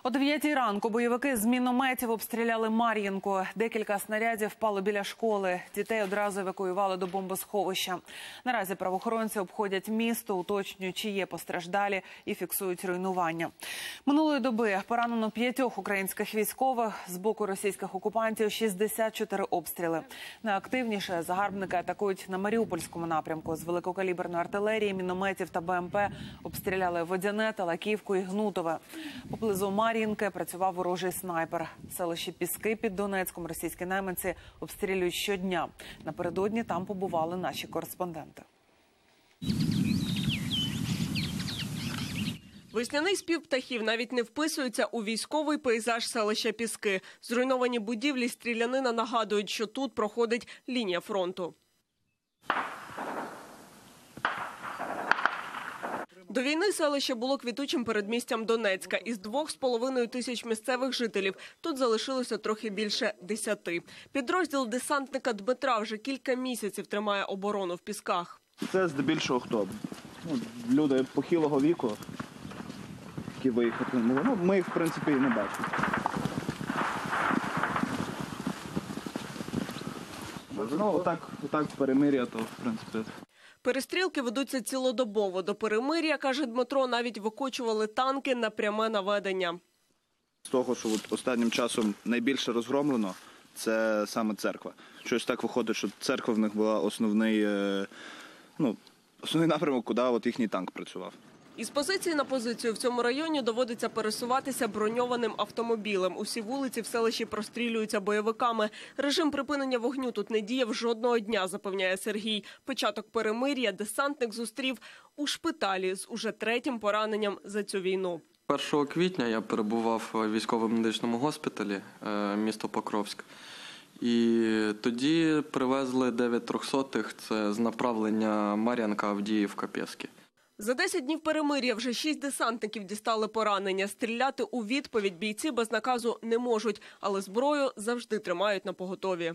О 9-й ранку бойовики з мінометів обстріляли Мар'їнку. Декілька снарядів впало біля школи. Дітей одразу евакуювали до бомбосховища. Наразі правоохоронці обходять місто, уточнюють, чи є постраждалі і фіксують руйнування. Минулої доби поранено 5 українських військових. З боку російських окупантів 64 обстріли. Найактивніше загарбники атакують на Маріупольському напрямку. З великокаліберної артилерії, мінометів та БМП обстріляли Водяне, Талаківку і Гнутове. Поблизу Мар'їнки працював ворожий снайпер. Селище Піски під Донецьком російські найманці обстрілюють щодня. Напередодні там побували наші кореспонденти. Весняний спів птахів навіть не вписується у військовий пейзаж селища Піски. Зруйновані будівлі, стрілянина нагадують, що тут проходить лінія фронту. До війни селище було квітучим передмістям Донецька. Із 2,5 тисяч місцевих жителів тут залишилося трохи більше 10. Підрозділ десантника Дмитра вже кілька місяців тримає оборону в Пісках. Це здебільшого хто? Люди похилого віку, які виїхати не могли. Ми їх, в принципі, і не бачимо. Отак перемир'я, то, в принципі... Перестрілки ведуться цілодобово. До перемир'я, каже Дмитро, навіть викочували танки на пряме наведення. З того, що останнім часом найбільше розгромлено, це саме церква. Щось так виходить, що церква в них була основний напрямок, куди їхній танк працював. Із позиції на позицію в цьому районі доводиться пересуватися броньованим автомобілем. Усі вулиці в селищі прострілюються бойовиками. Режим припинення вогню тут не діяв жодного дня, запевняє Сергій. Початок перемир'я десантник зустрів у шпиталі з уже 3-м пораненням за цю війну. 1 квітня я перебував у військово-медичному госпіталі, місто Покровськ. І тоді привезли 9 трьохсотих, це з направлення Мар'янка, Авдіївка, Піски. За 10 днів перемир'я вже 6 десантників дістали поранення. Стріляти у відповідь бійці без наказу не можуть, але зброю завжди тримають напоготові.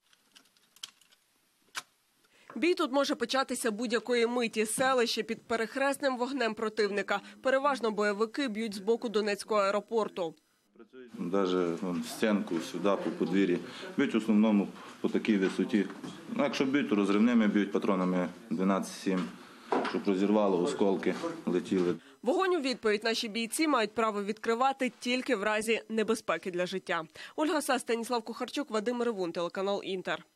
Бій тут може початися будь-якої миті. Селище під перехресним вогнем противника. Переважно бойовики б'ють з боку Донецького аеропорту. Навіть в стінку, сюди, по подвір'ї. Б'ють в основному по такій висоті. Якщо б'ють, то розривними б'ють патронами 12-7. Щоб розірвало, осколки летіли. Вогонь у відповідь наші бійці мають право відкривати тільки в разі небезпеки для життя. Ольга Сас, Станіслав Кухарчук, Вадим Ревун, телеканал «Інтер».